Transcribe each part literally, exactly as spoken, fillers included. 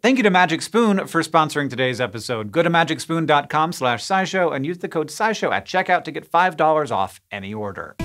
Thank you to Magic Spoon for sponsoring today's episode. Go to magic spoon dot com slash scishow and use the code SciShow at checkout to get five dollars off any order.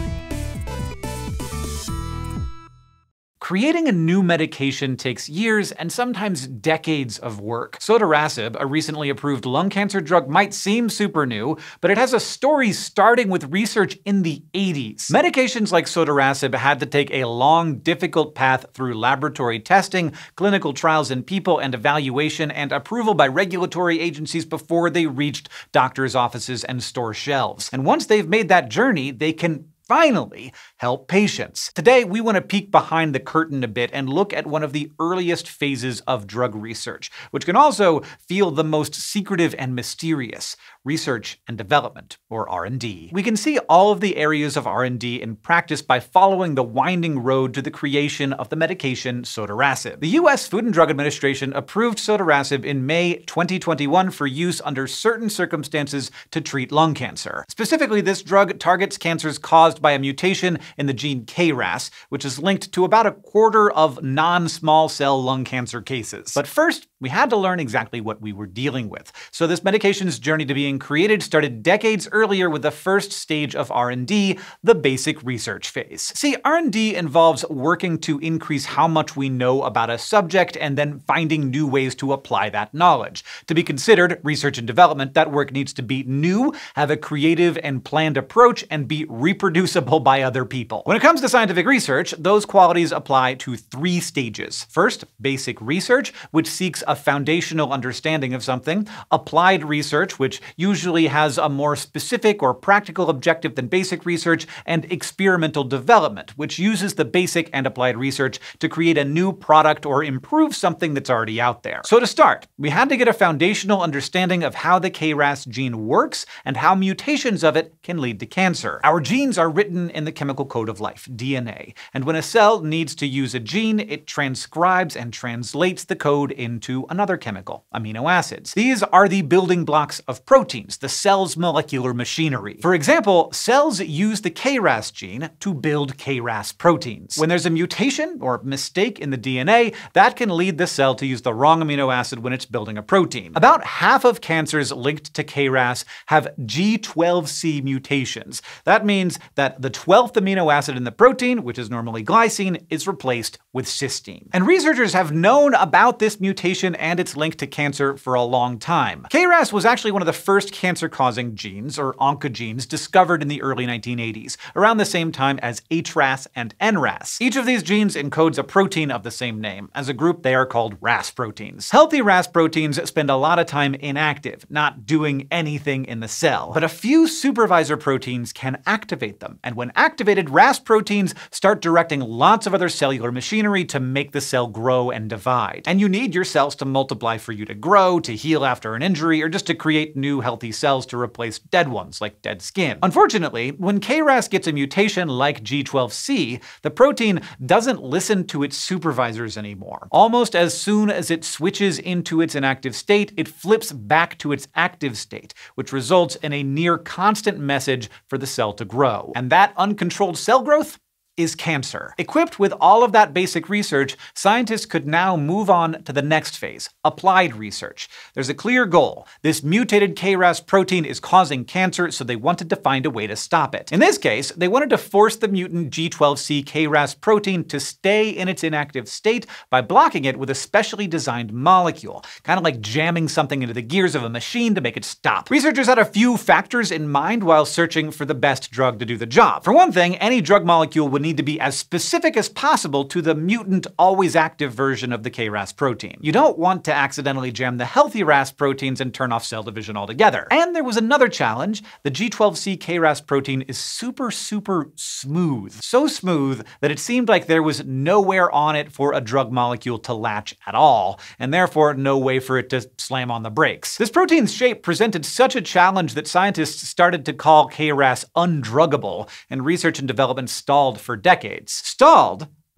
Creating a new medication takes years and sometimes decades of work. Sotorasib, a recently approved lung cancer drug, might seem super new, but it has a story starting with research in the eighties. Medications like sotorasib had to take a long, difficult path through laboratory testing, clinical trials in people, and evaluation and approval by regulatory agencies before they reached doctors' offices and store shelves. And once they've made that journey, they can finally help patients. Today, we want to peek behind the curtain a bit and look at one of the earliest phases of drug research, which can also feel the most secretive and mysterious: research and development, or R and D. We can see all of the areas of R and D in practice by following the winding road to the creation of the medication sotorasib. The U S Food and Drug Administration approved sotorasib in May twenty twenty-one for use under certain circumstances to treat lung cancer. Specifically, this drug targets cancers caused by a mutation in the gene K R A S, which is linked to about a quarter of non-small cell lung cancer cases. But first, we had to learn exactly what we were dealing with. So this medication's journey to being created started decades earlier with the first stage of R and D, the basic research phase. See, R and D involves working to increase how much we know about a subject and then finding new ways to apply that knowledge. To be considered research and development, that work needs to be new, have a creative and planned approach, and be reproducible by other people. When it comes to scientific research, those qualities apply to three stages. First, basic research, which seeks a foundational understanding of something. Applied research, which usually has a more specific or practical objective than basic research. And experimental development, which uses the basic and applied research to create a new product or improve something that's already out there. So to start, we had to get a foundational understanding of how the K R A S gene works and how mutations of it can lead to cancer. Our genes are written in the chemical code of life, D N A, and when a cell needs to use a gene, it transcribes and translates the code into another chemical, amino acids. These are the building blocks of proteins, the cell's molecular machinery. For example, cells use the K R A S gene to build K R A S proteins. When there's a mutation or mistake in the D N A, that can lead the cell to use the wrong amino acid when it's building a protein. About half of cancers linked to K R A S have G twelve C mutations. That means that the twelfth amino acid in the protein, which is normally glycine, is replaced with cysteine. And researchers have known about this mutation and its link to cancer for a long time. K R A S was actually one of the first cancer-causing genes, or oncogenes, discovered in the early nineteen eighties, around the same time as H R A S and N R A S. Each of these genes encodes a protein of the same name. As a group, they are called Ras proteins. Healthy Ras proteins spend a lot of time inactive, not doing anything in the cell. But a few supervisor proteins can activate them, and when activated, Ras proteins start directing lots of other cellular machinery to make the cell grow and divide. And you need your cells to multiply for you to grow, to heal after an injury, or just to create new healthy cells to replace dead ones, like dead skin. Unfortunately, when K R A S gets a mutation like G twelve C, the protein doesn't listen to its supervisors anymore. Almost as soon as it switches into its inactive state, it flips back to its active state, which results in a near constant message for the cell to grow. And that uncontrolled cell growth is cancer. Equipped with all of that basic research, scientists could now move on to the next phase, applied research. There's a clear goal. This mutated K R A S protein is causing cancer, so they wanted to find a way to stop it. In this case, they wanted to force the mutant G twelve C K R A S protein to stay in its inactive state by blocking it with a specially designed molecule, kind of like jamming something into the gears of a machine to make it stop. Researchers had a few factors in mind while searching for the best drug to do the job. For one thing, any drug molecule would need to be as specific as possible to the mutant, always active version of the K R A S protein. You don't want to accidentally jam the healthy R A S proteins and turn off cell division altogether. And there was another challenge. The G twelve C K R A S protein is super, super smooth. So smooth that it seemed like there was nowhere on it for a drug molecule to latch at all, and therefore no way for it to slam on the brakes. This protein's shape presented such a challenge that scientists started to call K R A S undruggable, and research and development stalled for decades. Stalled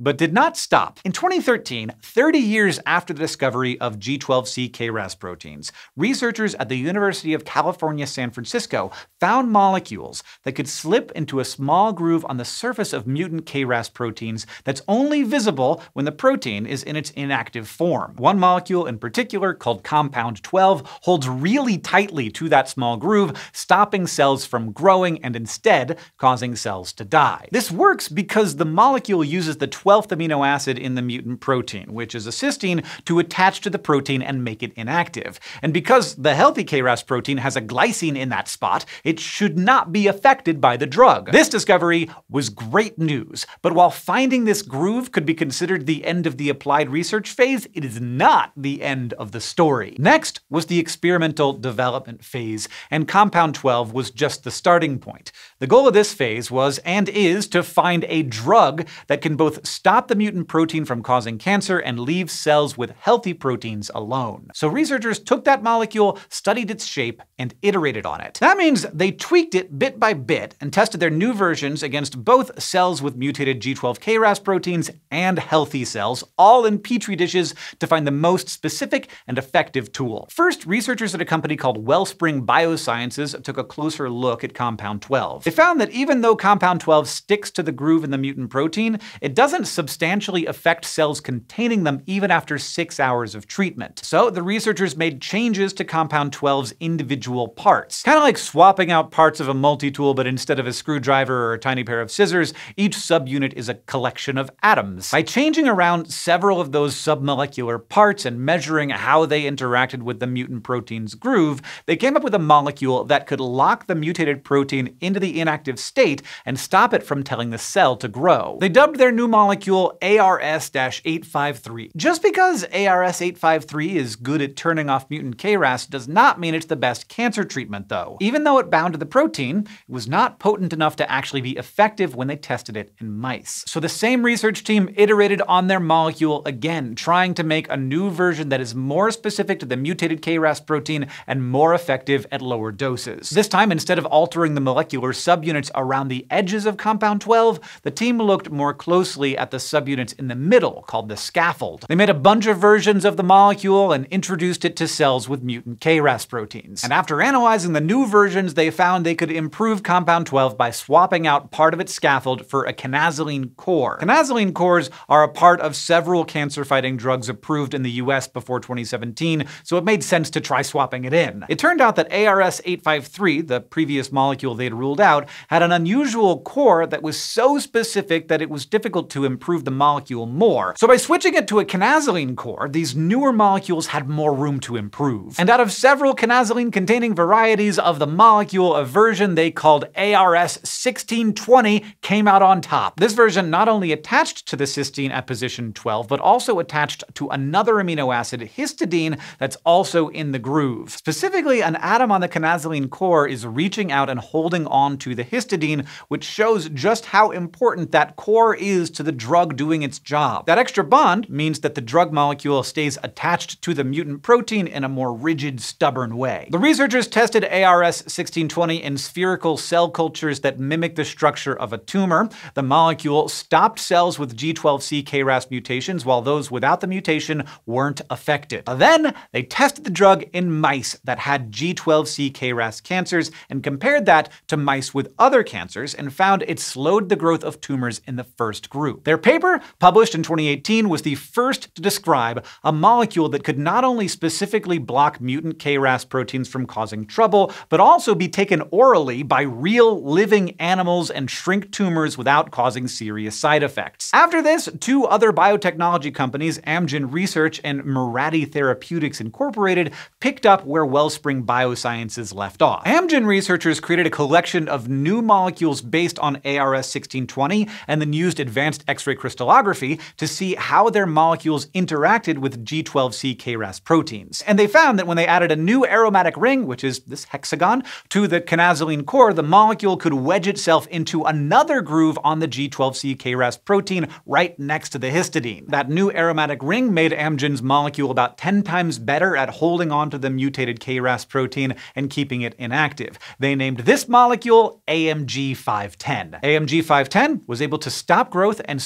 but did not stop. In twenty thirteen, thirty years after the discovery of G twelve C K Ras proteins, researchers at the University of California, San Francisco found molecules that could slip into a small groove on the surface of mutant K Ras proteins that's only visible when the protein is in its inactive form. One molecule in particular, called compound twelve, holds really tightly to that small groove, stopping cells from growing and instead causing cells to die. This works because the molecule uses the twelfth amino acid in the mutant protein, which is a cysteine, to attach to the protein and make it inactive. And because the healthy K Ras protein has a glycine in that spot, it should not be affected by the drug. This discovery was great news, but while finding this groove could be considered the end of the applied research phase, it is not the end of the story. Next was the experimental development phase, and compound twelve was just the starting point. The goal of this phase was, and is, to find a drug that can both stop the mutant protein from causing cancer and leave cells with healthy proteins alone. So researchers took that molecule, studied its shape, and iterated on it. That means they tweaked it bit by bit and tested their new versions against both cells with mutated G twelve K Ras proteins and healthy cells, all in petri dishes, to find the most specific and effective tool. First, researchers at a company called Wellspring Biosciences took a closer look at compound twelve. They found that even though compound twelve sticks to the groove in the mutant protein, it doesn't substantially affect cells containing them even after six hours of treatment. So the researchers made changes to compound twelve's individual parts. Kind of like swapping out parts of a multi-tool, but instead of a screwdriver or a tiny pair of scissors, each subunit is a collection of atoms. By changing around several of those submolecular parts and measuring how they interacted with the mutant protein's groove, they came up with a molecule that could lock the mutated protein into the inactive state and stop it from telling the cell to grow. They dubbed their new molecule A R S eight five three. Just because A R S eight five three is good at turning off mutant K Ras does not mean it's the best cancer treatment, though. Even though it bound to the protein, it was not potent enough to actually be effective when they tested it in mice. So the same research team iterated on their molecule again, trying to make a new version that is more specific to the mutated K Ras protein and more effective at lower doses. This time, instead of altering the molecular subunits around the edges of compound twelve, the team looked more closely at the subunits in the middle, called the scaffold. They made a bunch of versions of the molecule and introduced it to cells with mutant K Ras proteins. And after analyzing the new versions, they found they could improve compound twelve by swapping out part of its scaffold for a quinazoline core. Quinazoline cores are a part of several cancer-fighting drugs approved in the U S before twenty seventeen, so it made sense to try swapping it in. It turned out that A R S eight five three, the previous molecule they'd ruled out, had an unusual core that was so specific that it was difficult to improve the molecule more. So by switching it to a quinazoline core, these newer molecules had more room to improve. And out of several quinazoline-containing varieties of the molecule, a version they called A R S sixteen twenty came out on top. This version not only attached to the cysteine at position twelve, but also attached to another amino acid, histidine, that's also in the groove. Specifically, an atom on the quinazoline core is reaching out and holding on to the histidine, which shows just how important that core is to the drug doing its job. That extra bond means that the drug molecule stays attached to the mutant protein in a more rigid, stubborn way. The researchers tested A R S sixteen twenty in spherical cell cultures that mimic the structure of a tumor. The molecule stopped cells with G twelve C K Ras mutations, while those without the mutation weren't affected. Then they tested the drug in mice that had G twelve C K Ras cancers and compared that to mice with other cancers and found it slowed the growth of tumors in the first group. Their paper, published in twenty eighteen, was the first to describe a molecule that could not only specifically block mutant K Ras proteins from causing trouble, but also be taken orally by real living animals and shrink tumors without causing serious side effects. After this, two other biotechnology companies, Amgen Research and Mirati Therapeutics Incorporated, picked up where Wellspring Biosciences left off. Amgen researchers created a collection of new molecules based on A R S sixteen twenty and then used advanced X-ray crystallography to see how their molecules interacted with G twelve C K Ras proteins. And they found that when they added a new aromatic ring, which is this hexagon, to the quinazoline core, the molecule could wedge itself into another groove on the G twelve C K Ras protein right next to the histidine. That new aromatic ring made Amgen's molecule about ten times better at holding onto the mutated K Ras protein and keeping it inactive. They named this molecule A M G five ten. A M G five ten was able to stop growth and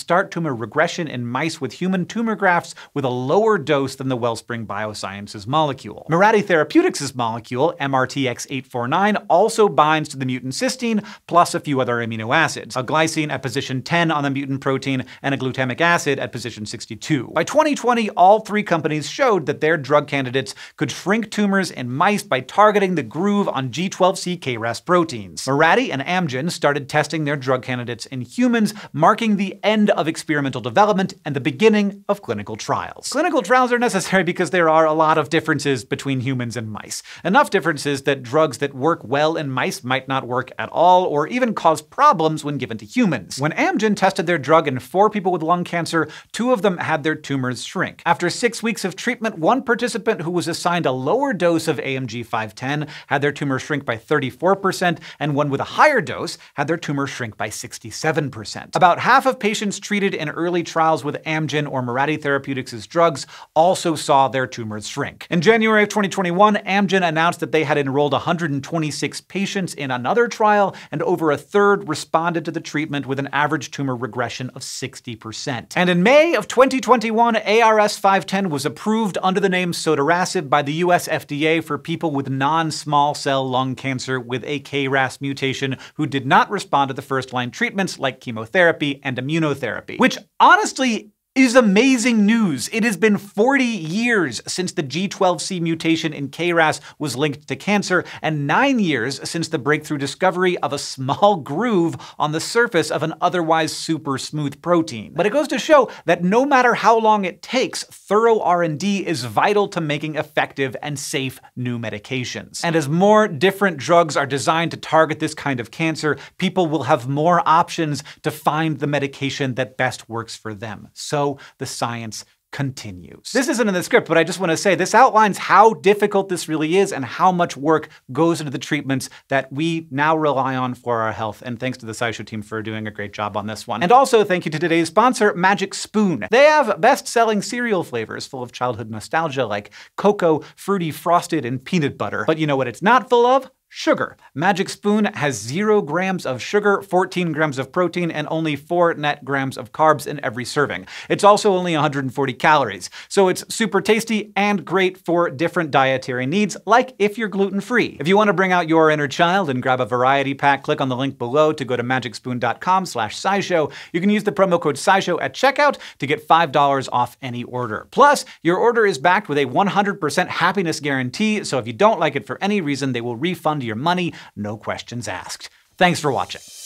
start tumor regression in mice with human tumor grafts with a lower dose than the Wellspring Biosciences molecule. Mirati Therapeutics' molecule, M R T X eight forty-nine, also binds to the mutant cysteine, plus a few other amino acids, a glycine at position ten on the mutant protein, and a glutamic acid at position sixty-two. By twenty twenty, all three companies showed that their drug candidates could shrink tumors in mice by targeting the groove on G twelve C K RAS proteins. Mirati and Amgen started testing their drug candidates in humans, marking the end of experimental development and the beginning of clinical trials. Clinical trials are necessary because there are a lot of differences between humans and mice. Enough differences that drugs that work well in mice might not work at all, or even cause problems when given to humans. When Amgen tested their drug in four people with lung cancer, two of them had their tumors shrink. After six weeks of treatment, one participant who was assigned a lower dose of A M G five ten had their tumor shrink by thirty-four percent, and one with a higher dose had their tumor shrink by sixty-seven percent. About half of patients treated in early trials with Amgen or Mirati Therapeutics' drugs also saw their tumors shrink. In January of twenty twenty-one, Amgen announced that they had enrolled one hundred twenty-six patients in another trial, and over a third responded to the treatment with an average tumor regression of sixty percent. And in May of twenty twenty-one, A R S five ten was approved under the name sotorasib by the U S F D A for people with non-small cell lung cancer with a K RAS mutation who did not respond to the first-line treatments like chemotherapy and immunotherapy. Which, honestly, is amazing news. It has been forty years since the G twelve C mutation in K RAS was linked to cancer, and nine years since the breakthrough discovery of a small groove on the surface of an otherwise super smooth protein. But it goes to show that no matter how long it takes, thorough R and D is vital to making effective and safe new medications. And as more different drugs are designed to target this kind of cancer, people will have more options to find the medication that best works for them. So the science continues. This isn't in the script, but I just want to say this outlines how difficult this really is and how much work goes into the treatments that we now rely on for our health. And thanks to the SciShow team for doing a great job on this one. And also thank you to today's sponsor, Magic Spoon. They have best-selling cereal flavors full of childhood nostalgia like cocoa, fruity, frosted, and peanut butter. But you know what it's not full of? Sugar. Magic Spoon has zero grams of sugar, fourteen grams of protein, and only four net grams of carbs in every serving. It's also only one hundred forty calories, so it's super tasty and great for different dietary needs, like if you're gluten-free. If you want to bring out your inner child and grab a variety pack, click on the link below to go to magic spoon dot com slash scishow. You can use the promo code SciShow at checkout to get five dollars off any order. Plus, your order is backed with a one hundred percent happiness guarantee, so if you don't like it for any reason, they will refund your money, no questions asked. Thanks for watching.